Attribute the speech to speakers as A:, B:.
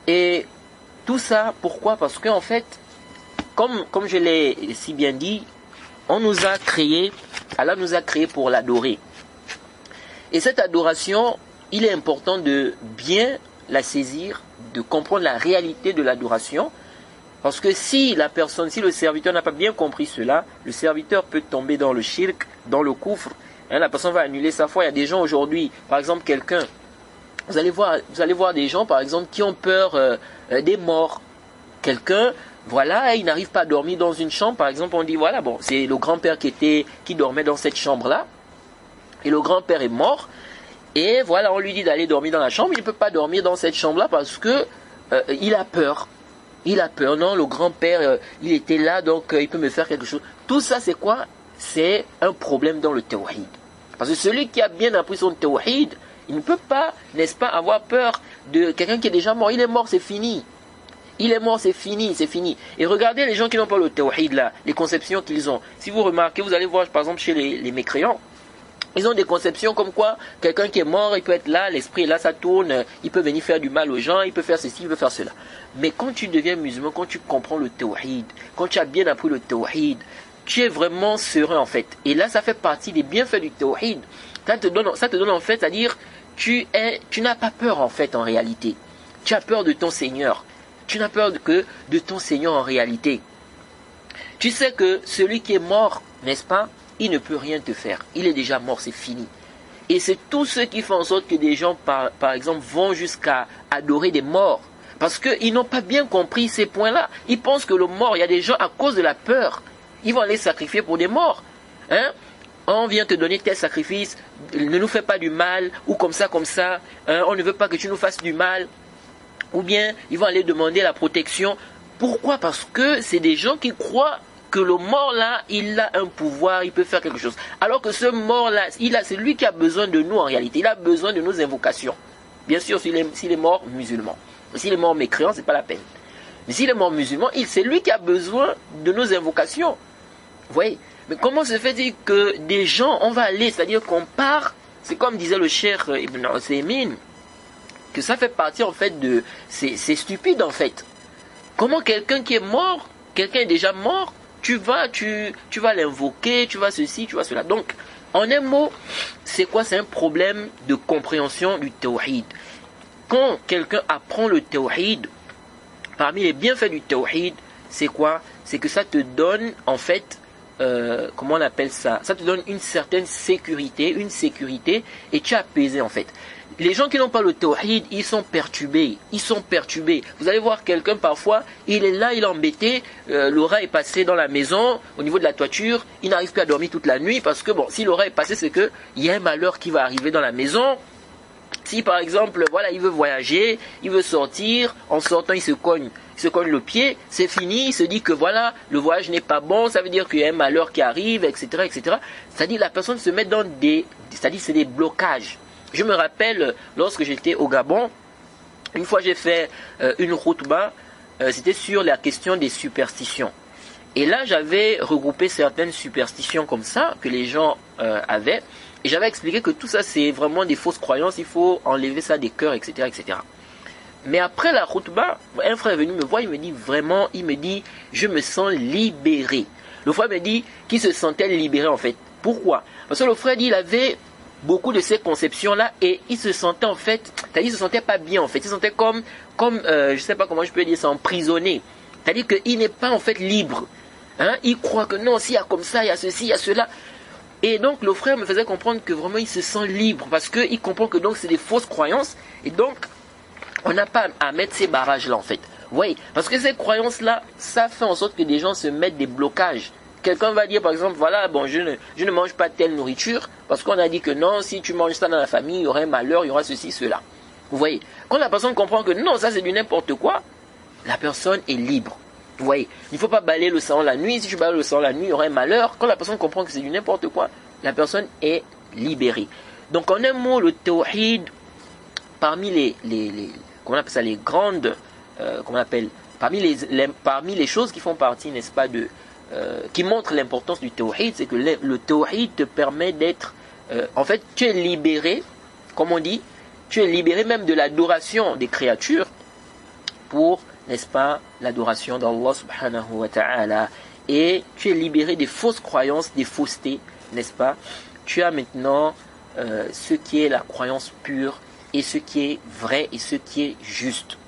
A: Et tout ça, pourquoi? Parce qu'en fait, comme je l'ai si bien dit, on nous a créés, Allah nous a créés pour l'adorer. Et cette adoration, il est important de bien la saisir, de comprendre la réalité de l'adoration. Parce que si le serviteur n'a pas bien compris cela, le serviteur peut tomber dans le shirk, dans le koufr. La personne va annuler sa foi. Il y a des gens aujourd'hui, par exemple quelqu'un, vous allez voir des gens par exemple qui ont peur des morts. Quelqu'un, voilà, il n'arrive pas à dormir dans une chambre. Par exemple, on dit voilà, bon, c'est le grand-père qui dormait dans cette chambre-là. Et le grand-père est mort. Et voilà, on lui dit d'aller dormir dans la chambre. Il ne peut pas dormir dans cette chambre-là parce que il a peur. Il a peur. Non, le grand-père, il était là, donc il peut me faire quelque chose. Tout ça, c'est quoi? C'est un problème dans le tawhid. Parce que celui qui a bien appris son tawhid, il ne peut pas, n'est-ce pas, avoir peur de quelqu'un qui est déjà mort. Il est mort, c'est fini. Il est mort, c'est fini, c'est fini. Et regardez les gens qui n'ont pas le tawhid là, les conceptions qu'ils ont. Si vous remarquez, vous allez voir par exemple chez les mécréants, ils ont des conceptions comme quoi quelqu'un qui est mort, il peut être là, l'esprit est là, ça tourne, il peut venir faire du mal aux gens, il peut faire ceci, il peut faire cela. Mais quand tu deviens musulman, quand tu comprends le tawhid, quand tu as bien appris le tawhid, tu es vraiment serein en fait. Et là, ça fait partie des bienfaits du tawhid. Ça te donne en fait, c'est-à-dire, tu n'as pas peur en fait en réalité. Tu as peur de ton Seigneur. Tu n'as peur que de ton Seigneur en réalité. Tu sais que celui qui est mort, n'est-ce pas, il ne peut rien te faire. Il est déjà mort, c'est fini. Et c'est tout ce qui fait en sorte que des gens, par exemple, vont jusqu'à adorer des morts. Parce qu'ils n'ont pas bien compris ces points-là. Ils pensent que le mort, il y a des gens à cause de la peur, ils vont aller sacrifier pour des morts. Hein? On vient te donner tel sacrifice, ne nous fais pas du mal, ou comme ça, on ne veut pas que tu nous fasses du mal. Ou bien, ils vont aller demander la protection. Pourquoi? Parce que c'est des gens qui croient que le mort là, il a un pouvoir, il peut faire quelque chose. Alors que ce mort là, c'est lui qui a besoin de nous en réalité. Il a besoin de nos invocations. Bien sûr, s'il est mort musulman. S'il est mort mécréant, c'est pas la peine. Mais s'il est mort musulman, c'est lui qui a besoin de nos invocations. Vous voyez? Mais comment se fait-il que des gens, on va aller, c'est-à-dire qu'on part, c'est comme disait le cheikh Ibn Uthaymin, que ça fait partie en fait de... C'est stupide en fait. Comment quelqu'un qui est mort, quelqu'un est déjà mort, tu vas l'invoquer, tu vas ceci, tu vas cela. Donc, en un mot, c'est quoi? C'est un problème de compréhension du tawhid. Quand quelqu'un apprend le tawhid, parmi les bienfaits du tawhid, c'est quoi? C'est que ça te donne en fait... comment on appelle ça? Ça te donne une certaine sécurité, et tu es apaisé en fait. Les gens qui n'ont pas le tawhid, ils sont perturbés. Vous allez voir quelqu'un parfois, il est là, il est embêté, l'aura est passé dans la maison, au niveau de la toiture, il n'arrive plus à dormir toute la nuit parce que bon, si l'aura est passé, c'est que il y a un malheur qui va arriver dans la maison. Si par exemple, voilà, il veut voyager, il veut sortir, en sortant il se cogne le pied, c'est fini, il se dit que voilà, le voyage n'est pas bon, ça veut dire qu'il y a un malheur qui arrive, etc., etc. C'est-à-dire la personne se met dans c'est des blocages. Je me rappelle, lorsque j'étais au Gabon, une fois j'ai fait une khutba, c'était sur la question des superstitions. Et là, j'avais regroupé certaines superstitions comme ça, que les gens avaient, et j'avais expliqué que tout ça, c'est vraiment des fausses croyances, il faut enlever ça des cœurs, etc., etc. Mais après la khutba, un frère est venu me voir, il me dit, je me sens libéré. Le frère me dit qu'il se sentait libéré en fait. Pourquoi? Parce que le frère dit, il avait beaucoup de ces conceptions-là et il se sentait en fait, c'est-à-dire il se sentait pas bien en fait. Il se sentait comme je sais pas comment je peux dire ça, emprisonné. C'est-à-dire qu'il n'est pas en fait libre. Hein? Il croit que non, s'il y a comme ça, il y a ceci, il y a cela. Et donc le frère me faisait comprendre que vraiment il se sent libre parce qu'il comprend que donc c'est des fausses croyances et donc on n'a pas à mettre ces barrages-là en fait. Oui, parce que ces croyances-là, ça fait en sorte que des gens se mettent des blocages. Quelqu'un va dire par exemple, voilà, bon, je ne mange pas telle nourriture parce qu'on a dit que non, si tu manges ça dans la famille, il y aura un malheur, il y aura ceci, cela. Vous voyez, quand la personne comprend que non, ça c'est du n'importe quoi, la personne est libre. Vous voyez, il ne faut pas balayer le salon la nuit. Si tu balayes le salon la nuit, il y aura un malheur. Quand la personne comprend que c'est du n'importe quoi, la personne est libérée. Donc en un mot, le tawhid, parmi comment on appelle ça, les grandes, parmi les choses qui font partie, n'est-ce pas, qui montrent l'importance du tawhid, c'est que le tawhid te permet d'être, en fait, tu es libéré, comme on dit, tu es libéré même de l'adoration des créatures, pour, n'est-ce pas, l'adoration d'Allah subhanahu wa ta'ala. Et tu es libéré des fausses croyances, des faussetés, n'est-ce pas? Tu as maintenant ce qui est la croyance pure et ce qui est vrai et ce qui est juste.